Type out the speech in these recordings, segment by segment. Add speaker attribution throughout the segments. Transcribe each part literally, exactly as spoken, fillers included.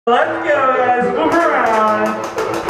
Speaker 1: Let's go, guys. Move around.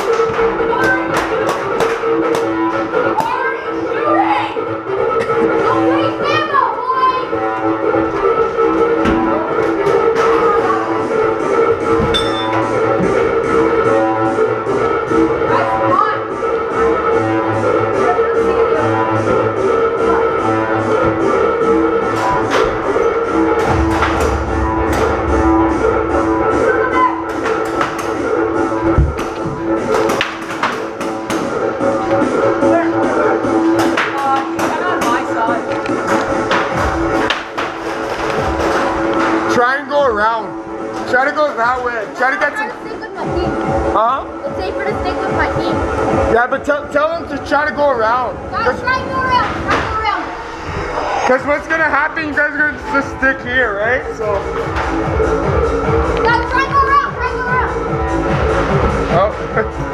Speaker 2: Try and go around. Try to go that way. Try to get some. Huh?
Speaker 3: It's safer to stick with my team.
Speaker 2: Yeah, but tell tell them to try to go around.
Speaker 3: Guys, try to go around. Try to go around.
Speaker 2: Because what's gonna happen? You guys are gonna just stick here, right? So.
Speaker 3: Guys, try to go around. Try to go around.
Speaker 2: Oh.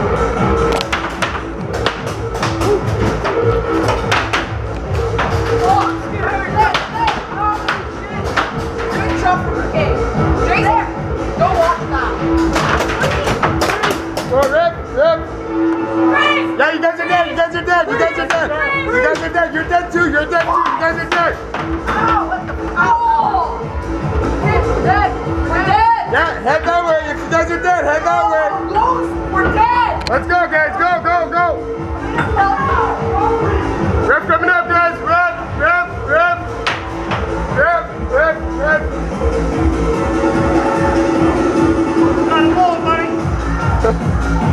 Speaker 2: Yeah, you guys are dead, you guys are dead, you guys are dead. You guys are dead, you're dead too, you're dead too, you guys are dead.
Speaker 3: Ow, what the ow. We're dead. We're dead.
Speaker 2: Yeah, head that way. If you guys are dead, head that way.
Speaker 3: We're dead.
Speaker 2: Let's go, guys, go, go, go. Ref coming up, guys, ref, ref, ref. Ref, ref, ref.
Speaker 1: Not a ball, buddy.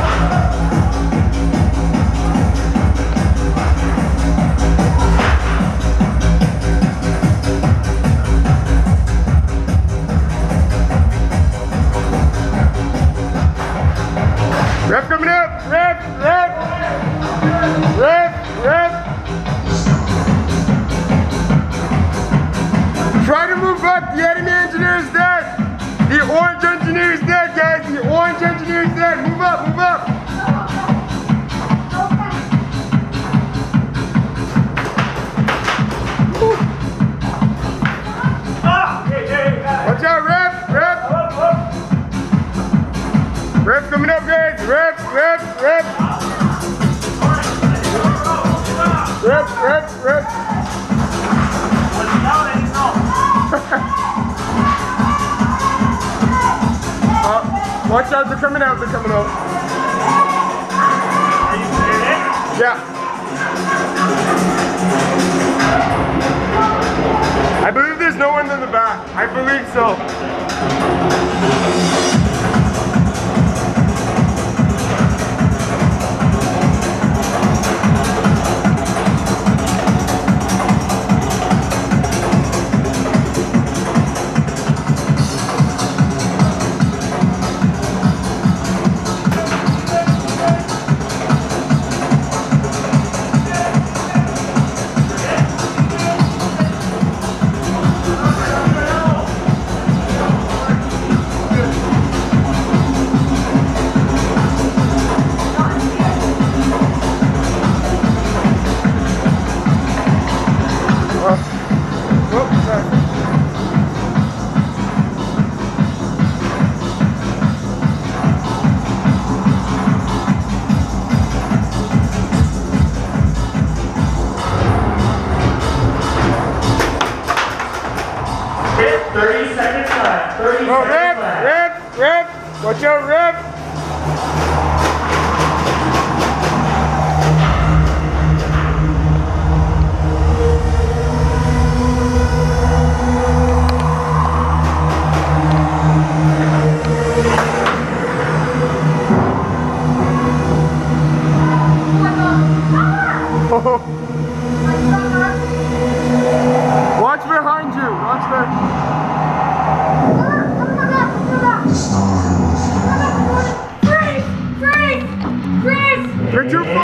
Speaker 2: Ref coming up! Ref! Ref! Ref! Ref! Try to move up! The enemy engineer is dead! The orange engineer is dead, guys! The orange engineer is dead! Move up! Move up!
Speaker 1: Ah! Hey, hey, hey.
Speaker 2: Watch out, Ref! Ref!
Speaker 1: Up, up.
Speaker 2: Ref coming up, guys! Ref! Ref! Ref! Ref! Ref! Ref! uh, watch out, they're coming out, they're coming out.
Speaker 1: Are you serious?
Speaker 2: Yeah. I believe there's no one in the back. I believe so.
Speaker 1: thirty seconds left. thirty
Speaker 2: Oh,
Speaker 1: seconds
Speaker 2: ref,
Speaker 1: left.
Speaker 2: ref, ref. Watch out, ref. Watch behind you. Watch there.
Speaker 3: Freeze! Freeze! Freeze!
Speaker 2: You're too far.